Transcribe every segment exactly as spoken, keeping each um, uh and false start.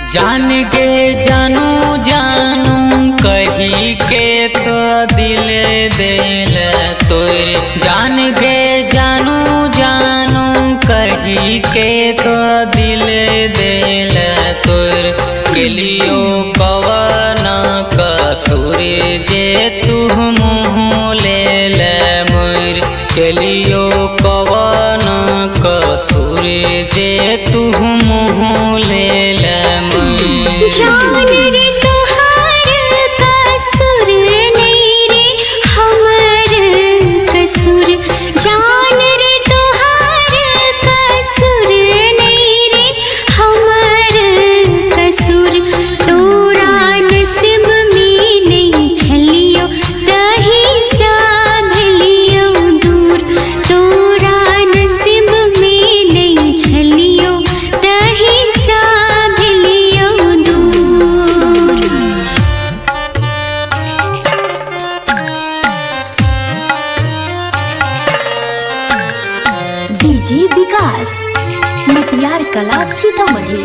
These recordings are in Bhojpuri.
जान के जानू जानू कही के तो दिल दिल तोर। जान के जानू जानू कही के तो दिल दिल तोर। केलियो कवन कसूर जे तू मुँह ले ले मोर। केलियो कवन कसूर जे तू मुँह ले ले मोर। जान रे तुहार कसूर नहीं रे हमर कसूर। जान रे तुहार कसूर नहीं रे हमर कसूर। तोरा नसीब में नहीं छलियो तही सा भेलियो दूर। तोरा नसीब में नहीं छलियो तही सा भेलियो दूर। डीजे विकास मटियार कला सीतामढ़ी।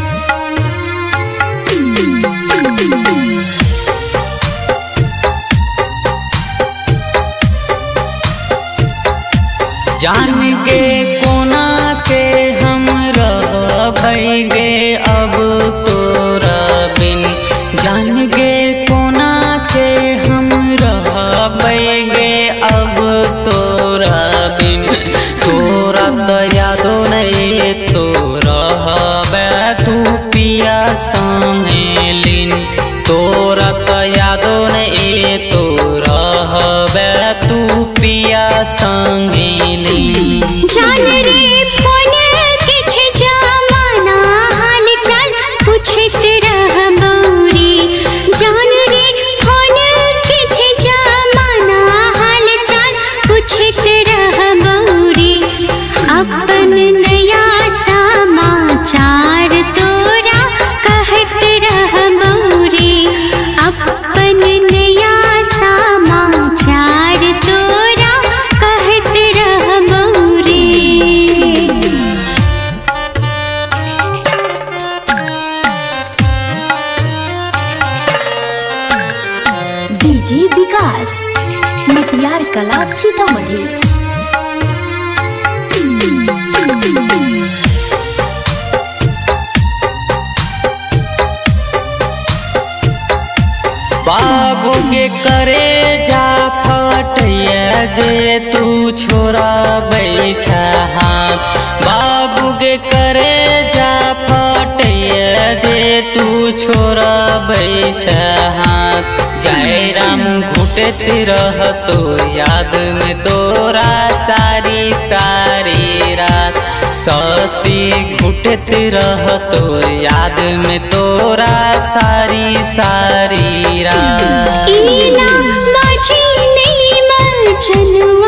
जान के कोना के हम रह भइगे अब तोरा बिन। जान के कोना के हम रह भइगे अब तोरा बिन। तोरा तो यादो नहीं तोरा हबे तू पिया संगे लीन। तोरा तो यादो नहीं तोरा हबे तू पिया संगे लीन। जान रे फोन किछ जमाना हाल चाल पूछत रह बौरी। जान रे फोन किछ जमाना हाल चाल पूछत रह बौरी। अपन नया समाचार तोरा कहत रह बौरी। अपन नया समाचार तोरा कहत रह बौरी। डीजे विकास मटियार कला सीतामढ़ी। बाबू के करे जा फटिया जे तू छोरा बैठा हाथ। बाबू के करे जा फटिया जे तू छोरा बैठा हाथ। जय राम घुटत रह तो याद में तोरा सारी सारी रात। ससी घुटत रह तो याद में तोरा सारी सारी रात। इना माझी नहीं मर्जन